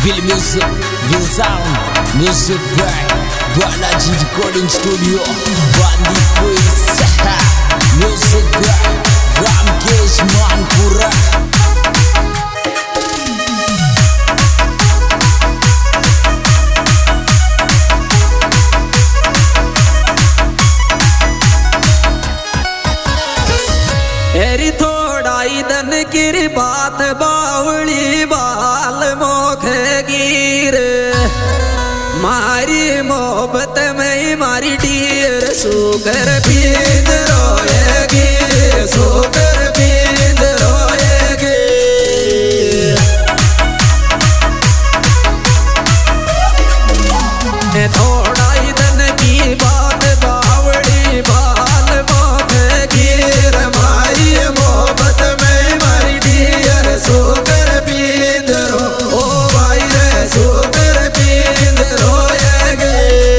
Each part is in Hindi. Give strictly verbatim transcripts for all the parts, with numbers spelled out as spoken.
Feel music, real sound, music by Balaji Recording Studio, Bandi Quiz, music by Ramkesh Manpura. एरी थोड़ा इधन की बात बावली बाल मोखे गिर मारी मोहब्बत में मारी डीर सुगर पींद रोएगी सुगर पींद रोएगी थोड़ा इधन की बात बावली बाल मोखे गिर मारी मोहब्बत में मारी डीर सुगर पींद रो ओ भाई रे सुगर पींद रोएगी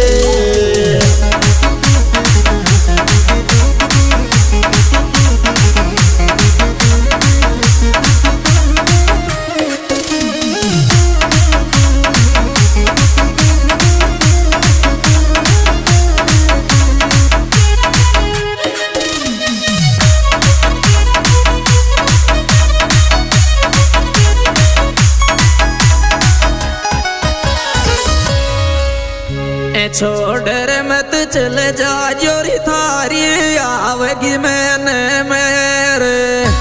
छोड़ रे मत चले जा जोरी थारी आवेगी मैंने मेरे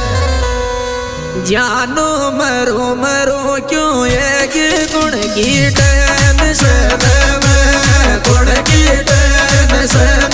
जानू मरो मरो क्यों ये गुण की टेंशन में गुण की टेंशन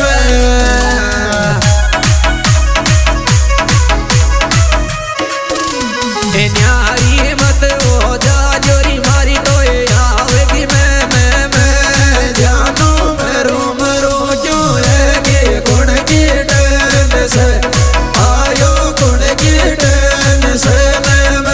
में न्यारी मत हो जा जोरी मारी तो ये आवेगी मैंने जानू मरो मरो क्यों है गुण की टेंशन आयो गुण की टेंशन में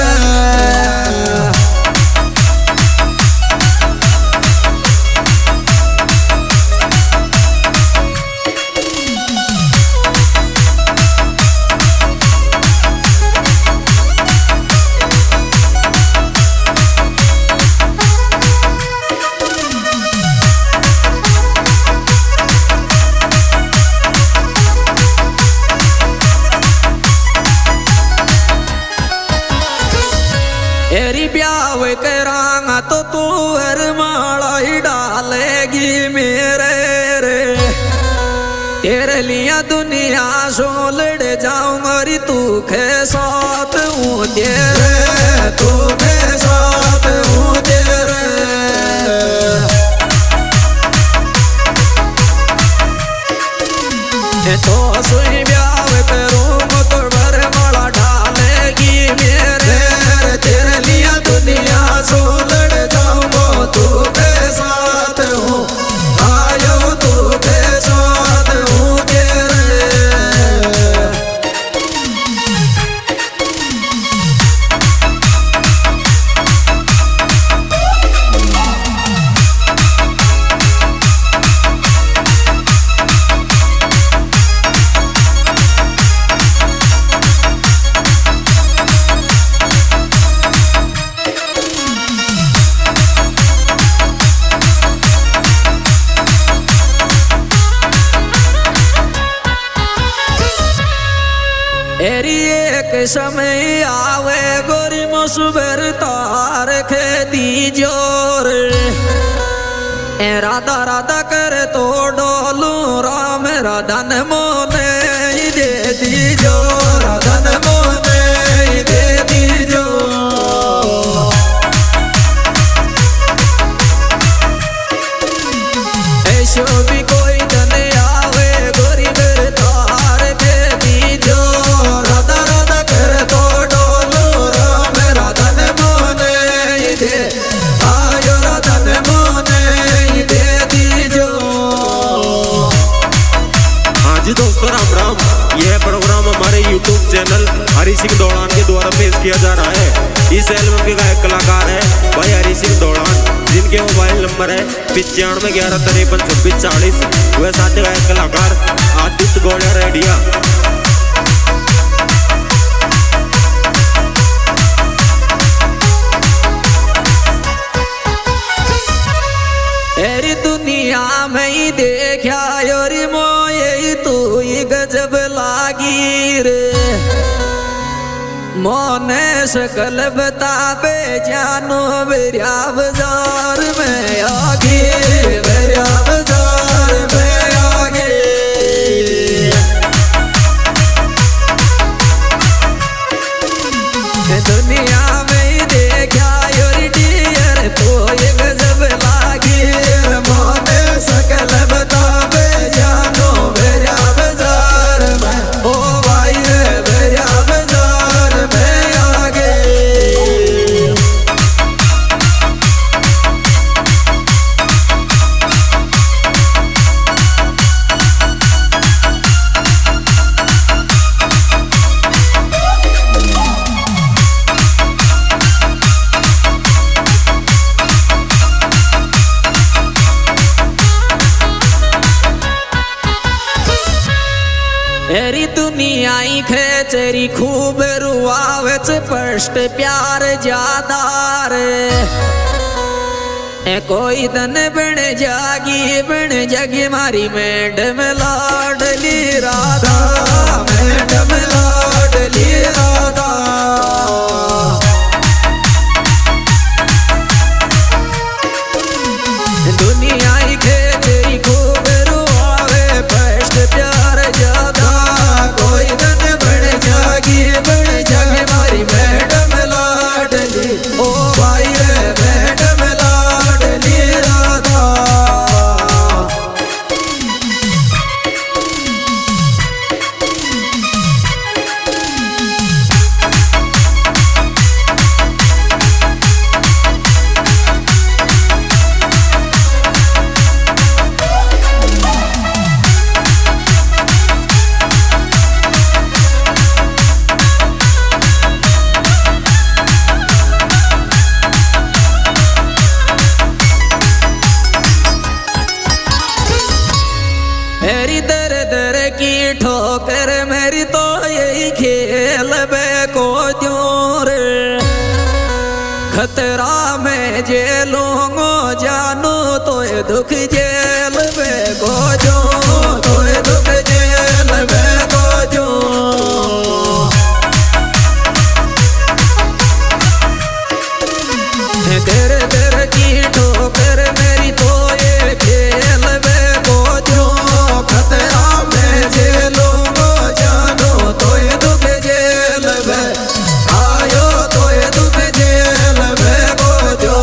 एरी ब्याह करांगा तो तू हर माला ही डालेगी मेरे रे तेरे लिया दुनिया सो लड़ जाऊंगा री तू के साथ हूँ तेरे तू के साथ हूँ तेरे तो सुई ब्याह करूँ तो भर माला डालेगी मेरे तेरे लिया दुनिया सो लड़ जाऊंगा तू के साथ हूँ आयो तू के साथ हूँ तेरे एरी एक समय आवे गोरी मसुबर तार खेती जोर ए राधा राधा कर तो डोलू राम राधन मोने दे दी जो राधन मोने दे दी जो ऐसो भी कोई धन आवे गोरी बर तार खेती जो राधा राधा कर तो डोलू राम राधन मोने दे आयो राधन मोने दे दीजो। हाँ जी दोस्तों राम राम, यह प्रोग्राम हमारे यूट्यूब चैनल हरी सिंह दौड़ान के द्वारा पेश किया जा रहा है। इस एल्बम के गायक कलाकार है भाई हरी सिंह दौड़ान, जिनके मोबाइल नंबर है पिचानवे ग्यारह तिरपन छब्बीस चालीस। वह साथ गायक कलाकार आदित्य गौड़ा रेडिया। मोने सकल बताबे जानो बेरिया बाजार में आगे बेरिया बाजार में आगे दुनिया में देखा योर डियर तो ये गजब लागे मोने सकल बताबे जानो बेरिया बाजार में ओ भाई बेरिया बाजार में आगे एरी दुनिया खेचरी खूब रुआवच स्पष्ट प्यार ज्यादार ए कोई दन बन जागी बन जगी मारी मैडम लाडली राधा मैडम लाडली राधा दुनिया खेचरी खूब रुआवे स्पष्ट प्यार ज्यादा कोई दन बन जागी बन जागे मारी मैडम लाडली ओ भाई मैडम लाडली राधा मेरी दर दर की ठोकर मेरी तो यही खेल बे को द्यों रे खतरा में जेलूंगो जानू तो ये दुख जेल बे को जो तो ये दुख जेल बे को जो दर दर की ठोकर मेरी तो ये खेल बे को जो खतरा में जेलूंगो जानो तो ये दुख जेल में आयो तो ये दुख जेल में को जो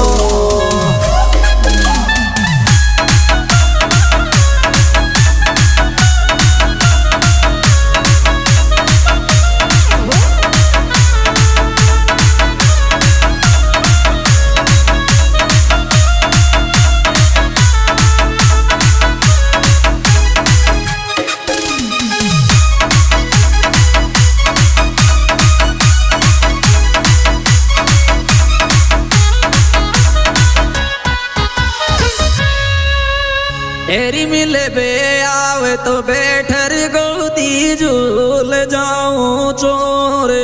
एरी मिले बे आवे तो बैठर गोदी झूल जाऊं चोरे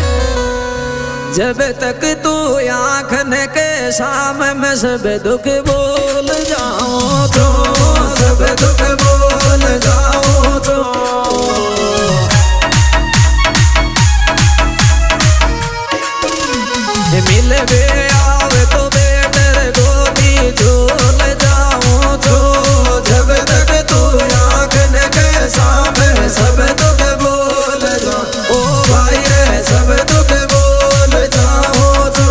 जब तक तू आँखन के सामने में सब दुख बोल जाऊं तो सब दुख बोल जाऊं तो मिले बे आवे तो बैठर गोदी झूल जाऊं तो जब तक तू आँखन के सामने सब दुख बोल जाऊं ओ भाई रे सब दुख बोल जाऊं तो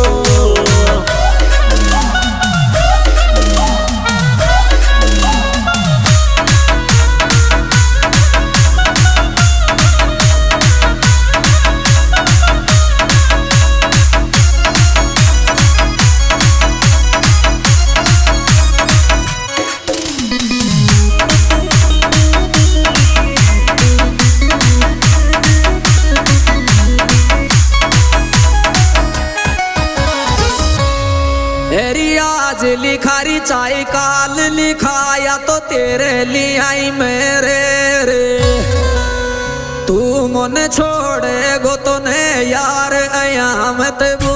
आज लिखारी चाय काल लिखाया तो तेरे लिए आई मेरे रे तू मन छोड़े गो तो ने यार अयामत